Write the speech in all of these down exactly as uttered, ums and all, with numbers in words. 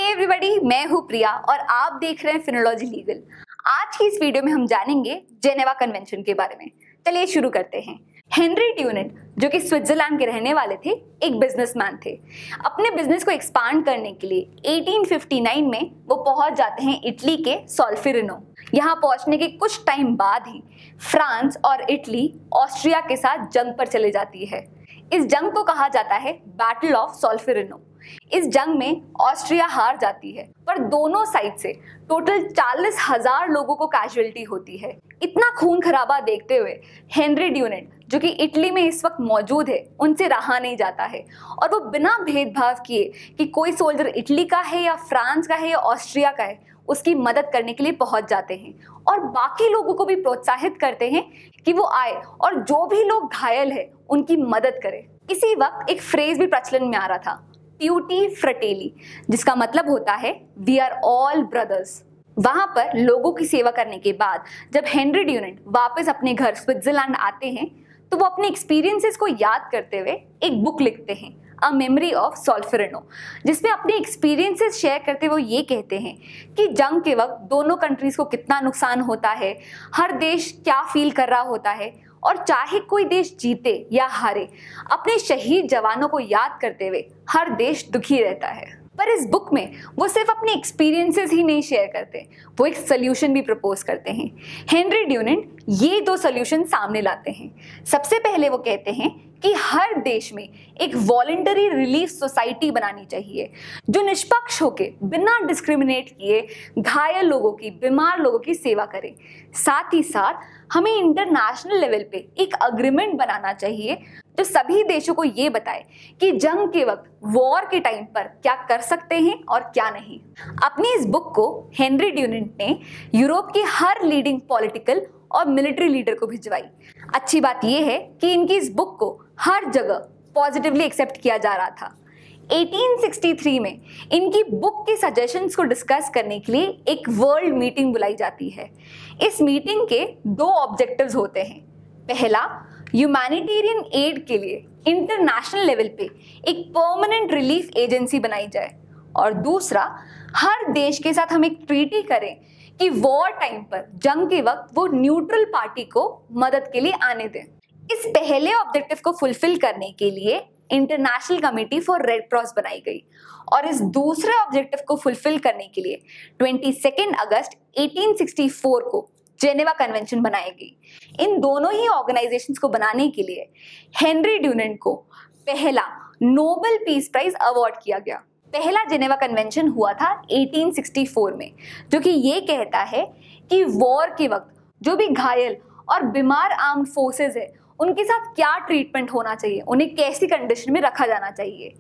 Everybody, मैं हूँ प्रिया और आप देख रहे हैं फिनोलॉजी लीगल। आज की इस वीडियो में हम जानेंगे जेनेवा कन्वेंशन के बारे में। चलिए शुरू करते हैं। हेनरी ड्यूनेंट, जो कि स्विट्जरलैंड के रहने वाले थे, एक बिजनेसमैन थे। अपने बिजनेस को एक्सपांड करने के लिए अठारह सौ उनसठ में वो पहुंच जाते हैं इटली के सोल्फेरिनो। यहाँ पहुंचने के कुछ टाइम बाद ही फ्रांस और इटली ऑस्ट्रिया के साथ जंग पर चले जाती है। इस जंग को कहा जाता है बैटल ऑफ सोल्फेरिनो। इस जंग में ऑस्ट्रिया हार जाती है, पर दोनों साइड से टोटल चालीस हजार लोगों को कैजुअलिटी होती है। इतना खून खराबा देखते हुए हेनरी ड्यूनेंट, जो कि इटली में इस वक्त मौजूद है, उनसे रहा नहीं जाता है और वो बिना भेदभाव किए कि कोई सोल्जर इटली का है या फ्रांस का है या ऑस्ट्रिया का है, उसकी मदद करने के लिए पहुंच जाते हैं और बाकी लोगों को भी प्रोत्साहित करते हैं कि वो आए और जो भी लोग घायल है उनकी मदद करें। इसी वक्त एक फ्रेज भी प्रचलन में आ रहा था, ट्यूटी फ्रटेली, जिसका मतलब होता है वी आर ऑल ब्रदर्स। वहां पर लोगों की सेवा करने के बाद जब हेनरी ड्यूनेंट वापस अपने घर स्विट्जरलैंड आते हैं तो वो अपने एक्सपीरियंसेस को याद करते हुए एक बुक लिखते हैं, अ मेमोरी ऑफ सोल्फेरिनो, जिसमें अपने एक्सपीरियंसेस शेयर करते हुए ये कहते हैं कि जंग के वक्त दोनों कंट्रीज को कितना नुकसान होता है, हर देश क्या फील कर रहा होता है और चाहे कोई देश जीते या हारे, अपने शहीद जवानों को याद करते हुए हर देश दुखी रहता है। पर इस बुक में वो सिर्फ अपने एक्सपीरियंसेस ही नहीं शेयर करते, वो एक सोल्यूशन भी प्रपोज करते हैं। हेनरी ड्यूनेंट ये दो सोल्यूशन सामने लाते हैं। सबसे पहले वो कहते हैं कि हर देश में एक वॉलंटरी रिलीफ सोसाइटी बनानी चाहिए जो निष्पक्ष होकर बिना डिस्क्रिमिनेट किए घायल लोगों की, बीमार लोगों की सेवा करे। साथ ही साथ हमें इंटरनेशनल लेवल पे एक अग्रीमेंट बनाना चाहिए जो सभी देशों को ये बताए कि जंग के वक्त, वॉर के टाइम पर क्या कर सकते हैं और क्या नहीं। अपनी इस बुक को हेनरी ड्यूनेंट ने यूरोप के हर लीडिंग पॉलिटिकल और मिलिट्री लीडर को भिजवाई। अच्छी बात यह है कि इनकी इस बुक को हर जगह पॉजिटिवली एक्सेप्ट किया जा रहा था। अठारह सौ तिरसठ में इनकी बुक के सजेशंस को डिस्कस करने के लिए एक वर्ल्ड मीटिंग बुलाई जाती है। इस मीटिंग के दो ऑब्जेक्टिव्स होते हैं। पहला, ह्यूमैनिटेरियन एड के लिए इंटरनेशनल लेवल पे एक परमानेंट रिलीफ एजेंसी बनाई जाए और दूसरा, हर देश के साथ हम एक ट्रीटी करें कि वॉर टाइम पर, जंग के वक्त, वो न्यूट्रल पार्टी को मदद के लिए आने दें। इस पहले ऑब्जेक्टिव को फुलफिल करने के लिए international committee for red cross बनाई गई और इस दूसरे ऑब्जेक्टिव को फुलफिल करने के लिए बाईस अगस्त अठारह सौ चौंसठ को जेनेवा कन्वेंशन बनाई गई। इन दोनों ही ऑर्गेनाइजेशंस को बनाने के लिए हेनरी ड्यूनेंट को पहला नोबेल पीस प्राइज अवार्ड किया गया। पहला जेनेवा कन्वेंशन हुआ था अठारह सौ चौंसठ में, जो कि ये कहता है कि वॉर के वक्त जो भी घायल और बीमार आर्म्ड फोर्सेस है उनके साथ क्या ट्रीटमेंट होना चाहिए, उन्हें कैसी कंडीशन में रखा जाना चाहिए।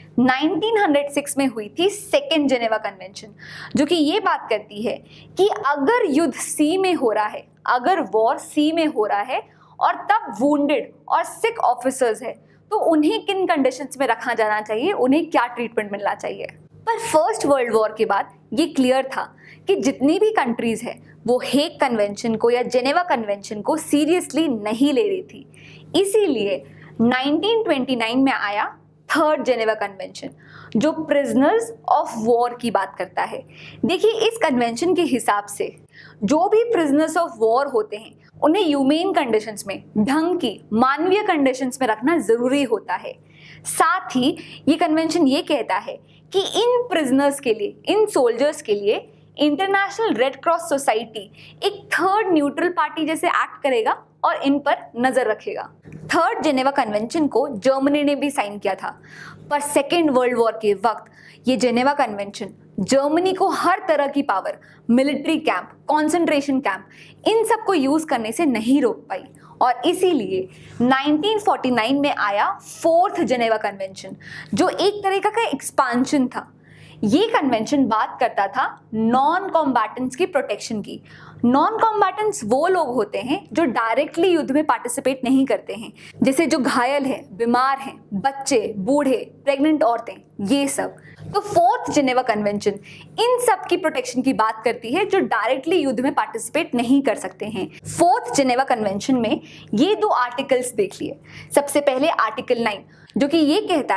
उन्नीस सौ छह में हुई थी सेकेंड जेनेवा कन्वेंशन, जो कि ये बात करती है कि अगर युद्ध सी में हो रहा है, अगर वॉर सी में हो रहा है और तब वुंडेड और सिक ऑफिसर्स है, तो उन्हें किन कंडीशंस में रखा जाना चाहिए, उन्हें क्या ट्रीटमेंट मिलना चाहिए। पर फर्स्ट वर्ल्ड वॉर के बाद ये क्लियर था कि जितनी भी कंट्रीज है वो हेग कन्वेंशन को या जेनेवा कन्वेंशन को सीरियसली नहीं ले रही थी। इसीलिए उन्नीस सौ उनतीस में आया थर्ड जेनेवा कन्वेंशन, जो प्रिजनर्स ऑफ वॉर की बात करता है। देखिए, इस कन्वेंशन के हिसाब से जो भी प्रिजनर्स ऑफ वॉर होते हैं उन्हें ह्यूमेन कंडीशंस में, ढंग की मानवीय कंडीशंस में रखना जरूरी होता है। साथ ही ये कन्वेंशन ये कहता है कि इन प्रिजनर्स के लिए, इन सोल्जर्स के लिए इंटरनेशनल रेड क्रॉस सोसाइटी एक थर्ड न्यूट्रल पार्टी जैसे एक्ट करेगा और इन पर नजर रखेगा। थर्ड जेनेवा कन्वेंशन को जर्मनी ने भी साइन किया था, पर सेकेंड वर्ल्ड वॉर के वक्त ये जेनेवा कन्वेंशन जर्मनी को हर तरह की power, military camp, concentration camp, इन सब को यूज करने से नहीं रोक पाई और इसीलिए उन्नीस सौ उनचास में आया फोर्थ जेनेवा कन्वेंशन, जो एक तरीका का एक्सपांशन था। ये कन्वेंशन बात करता था नॉन कॉम्बैटेंट्स की प्रोटेक्शन की। नॉन कॉम्बैटेंट्स वो लोग होते हैं जो डायरेक्टली युद्ध में पार्टिसिपेट नहीं करते हैं, जैसे जो घायल हैं, बीमार हैं, बच्चे, बूढ़े, प्रेग्नेंट औरतें, ये सब। तो फोर्थ जेनेवा कन्वेंशन इन सब की प्रोटेक्शन की बात करती है जो डायरेक्टली युद्ध में पार्टिसिपेट नहीं कर सकते हैं। फोर्थ जेनेवा कन्वेंशन में ये दो आर्टिकल्स देख लिए। सबसे पहले आर्टिकल नाइन, जो कि ये कहता है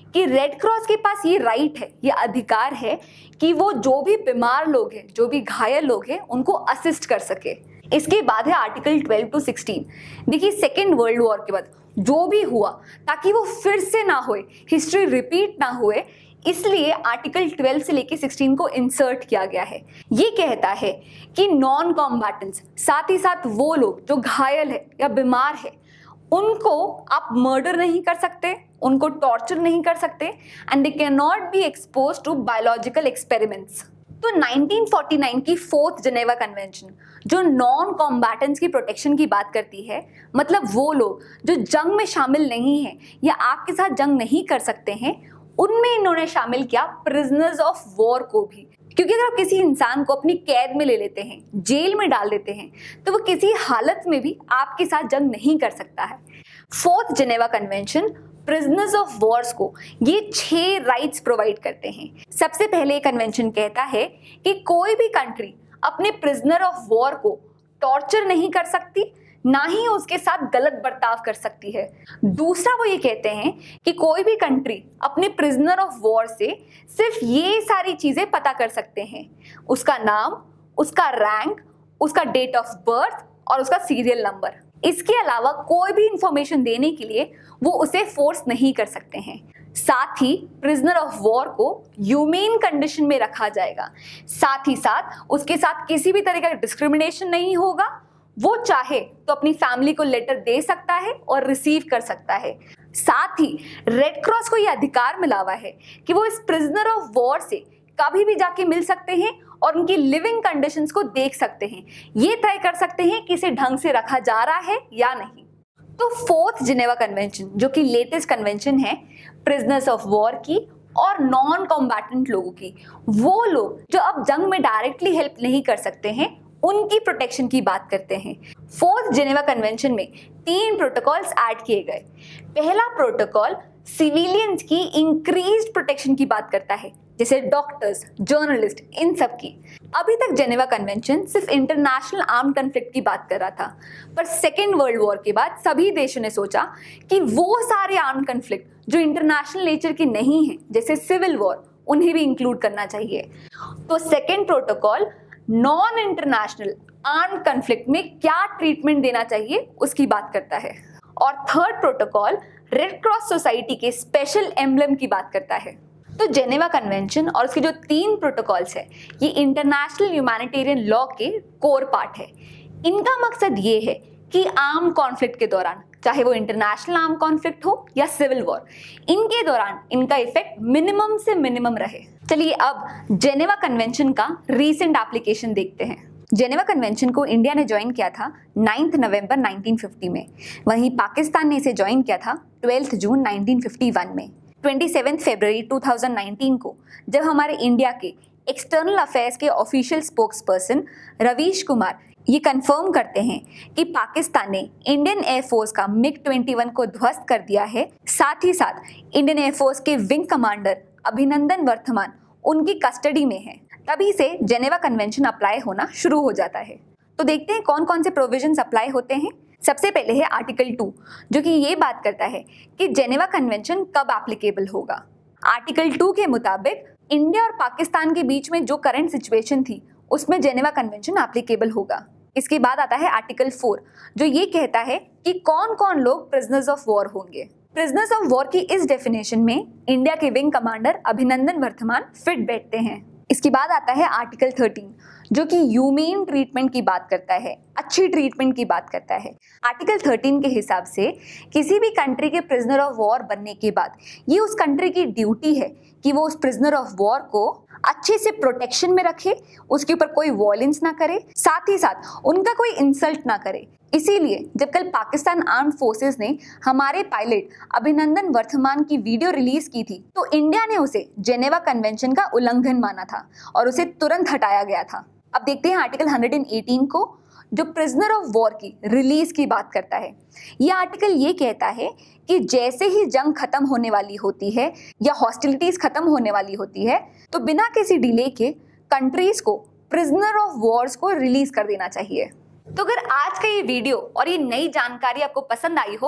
कि रेड क्रॉस के पास ये राइट है, ये अधिकार है कि वो जो भी बीमार लोग हैं, जो भी घायल लोग हैं, उनको असिस्ट कर सके। इसके बाद है आर्टिकल ट्वेल्व टू सिक्सटीन। देखिए सेकेंड वर्ल्ड वॉर के बाद जो भी हुआ ताकि वो फिर से ना होए, हिस्ट्री रिपीट ना हुए, इसलिए आर्टिकल ट्वेल्व से लेके सिक्सटीन को इंसर्ट किया गया है। ये कहता है कि नॉन कॉम्बैटेंट्स, साथ ही साथ वो लोग जो घायल है या बीमार है, उनको आप मर्डर नहीं कर सकते, उनको टॉर्चर नहीं कर सकते, and they can not be expose to biological experiments. तो नाइनटीन फोर्टी नाइन की फोर्थ जेनेवा कन्वेंशन जो नॉन कॉम्बैटेंट्स की प्रोटेक्शन की बात करती है, मतलब वो लोग जो जंग में शामिल नहीं हैं या आपके साथ जंग नहीं कर सकते हैं, उनमें इन्होंने शामिल किया प्रिजनर्स ऑफ वॉर को भी। क्योंकि अगर आप किसी इंसान को अपनी कैद में ले लेते हैं, जेल में डाल देते हैं, तो वो किसी हालत में भी आपके साथ जंग नहीं कर सकता है। Fourth Geneva convention prisoners of wars को ये छह राइट्स प्रोवाइड करते हैं। सबसे पहले कन्वेंशन कहता है कि कोई भी कंट्री अपने प्रिजनर ऑफ वॉर को टॉर्चर नहीं कर सकती, ना ही उसके साथ गलत बर्ताव कर सकती है। दूसरा वो ये कहते हैं कि कोई भी कंट्री अपने प्रिजनर ऑफ वॉर से सिर्फ ये सारी चीजें पता कर सकते हैं, उसका नाम, उसका रैंक, उसका डेट ऑफ बर्थ और उसका सीरियल नंबर। इसके अलावा कोई भी इंफॉर्मेशन देने के लिए वो उसे फोर्स नहीं कर सकते हैं। साथ ही प्रिजनर ऑफ वॉर को ह्यूमेन कंडीशन में रखा जाएगा, साथ ही साथ उसके साथ किसी भी तरह का डिस्क्रिमिनेशन नहीं होगा। वो चाहे तो अपनी फैमिली को लेटर दे सकता है और रिसीव कर सकता है। साथ ही रेड क्रॉस को यह अधिकार मिला हुआ है कि वो इस प्रिजनर ऑफ वॉर से कभी भी जाके मिल सकते हैं और उनकी लिविंग कंडीशंस को देख सकते हैं, ये तय कर सकते हैं कि इसे ढंग से रखा जा रहा है या नहीं। तो फोर्थ जेनेवा कन्वेंशन जो कि लेटेस्ट कन्वेंशन है प्रिजनर्स ऑफ वॉर की और नॉन कॉम्बैटेंट लोगों की, वो लोग जो अब जंग में डायरेक्टली हेल्प नहीं कर सकते हैं, उनकी प्रोटेक्शन की बात करते हैं। फोर्थ जेनेवा कन्वेंशन में तीन प्रोटोकॉल्स ऐड किए गए। पहला प्रोटोकॉल सिविलियंस की इंक्रीज्ड प्रोटेक्शन की बात करता है, जैसे डॉक्टर्स, जर्नलिस्ट, इन सब की। अभी तक जेनेवा कन्वेंशन सिर्फ इंटरनेशनल आर्म्ड कॉन्फ्लिक्ट की बात कर रहा था, पर सेकेंड वर्ल्ड वॉर के बाद सभी देशों ने सोचा कि वो सारे आर्म्ड कॉन्फ्लिक्ट जो इंटरनेशनल नेचर के नहीं है, जैसे सिविल वॉर, उन्हें भी इंक्लूड करना चाहिए। तो second protocol non international armed conflict में क्या ट्रीटमेंट देना चाहिए उसकी बात करता है। और third protocol red cross society के स्पेशल एम्बलम की बात करता है। तो जेनेवा कन्वेंशन और उसके जो तीन प्रोटोकॉल्स है, ये इंटरनेशनल ह्यूमैनिटेरियन लॉ के कोर पार्ट है। इनका मकसद ये है कि आर्म कॉन्फ्लिक्ट के दौरान, चाहे वो इंटरनेशनल आर्म कॉन्फ्लिक्ट हो या सिविल वॉर, इनके दौरान इनका इफेक्ट मिनिमम से मिनिमम रहे। चलिए अब जेनेवा कन्वेंशन का रीसेंट एप्लीकेशन देखते हैं। जेनेवा कन्वेंशन को इंडिया ने ज्वाइन किया था नाइन्थ नवंबर नाइनटीन फिफ्टी में, वहीं पाकिस्तान ने इसे ज्वाइन किया था twelfth June nineteen fifty one में। सत्ताईस फरवरी टू थाउजेंड नाइनटीन को जब हमारे इंडिया के एक्सटर्नल अफेयर्स के official spokesperson Raveesh Kumar ये कंफर्म करते हैं कि पाकिस्तान ने इंडियन एयरफोर्स का मिग ट्वेंटी वन को ध्वस्त कर दिया है, साथ ही साथ इंडियन एयरफोर्स के विंग कमांडर अभिनंदन वर्धमान उनकी कस्टडी में है। तभी से जेनेवा कन्वेंशन अप्लाई होना शुरू हो जाता है। तो देखते हैं कौन कौन से प्रोविजंस अप्लाई होते हैं। सबसे पहले है आर्टिकल टू, जो कि ये बात करता है कि जेनेवा कन्वेंशन कब एप्लीकेबल होगा। आर्टिकल टू के मुताबिक इंडिया और पाकिस्तान के बीच में जो करंट सिचुएशन थी उसमें जेनेवा कन्वेंशन एप्लीकेबल होगा। इसके बाद आता है आर्टिकल फोर, जो ये कहता है कि कौन कौन लोग प्रिजनर्स ऑफ वॉर होंगे। प्रिजनर्स ऑफ वॉर की इस डेफिनेशन में इंडिया के wing commander Abhinandan Varthaman fit बैठते हैं। इसके बाद आता है आर्टिकल थर्टीन, जो कि ह्यूमेन ट्रीटमेंट की बात करता है, अच्छी ट्रीटमेंट की बात करता है। आर्टिकल थर्टीन के हिसाब से किसी भी कंट्री के प्रिजनर ऑफ वॉर बनने के बाद ये उस कंट्री की ड्यूटी है कि वो उस प्रिजनर ऑफ वॉर को अच्छे से प्रोटेक्शन में रखे, उसके ऊपर कोई वॉयलेंस ना करे, साथ ही साथ उनका कोई इंसल्ट ना करे। इसीलिए जब कल पाकिस्तान आर्म्ड फोर्सेस ने हमारे पायलट अभिनंदन वर्धमान की वीडियो रिलीज की थी, तो इंडिया ने उसे जेनेवा कन्वेंशन का उल्लंघन माना था और उसे तुरंत हटाया गया था। अब देखते हैं आर्टिकल वन एटीन को, जो प्रिजनर ऑफ वॉर की रिलीज की बात करता है। यह आर्टिकल ये कहता है कि जैसे ही जंग खत्म होने वाली होती है या हॉस्टिलिटीज खत्म होने वाली होती है, तो बिना किसी डिले के कंट्रीज को प्रिजनर ऑफ वॉर्स को रिलीज कर देना चाहिए। तो अगर आज का ये वीडियो और ये नई जानकारी आपको पसंद आई हो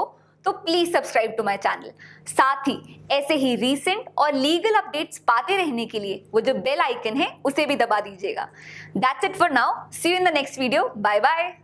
तो please subscribe to my channel. साथ ही ऐसे ही रीसेंट और लीगल अपडेट्स पाते रहने के लिए वो जो बेल आइकन है उसे भी दबा दीजिएगा। That's it for now, see you in the next video, bye bye.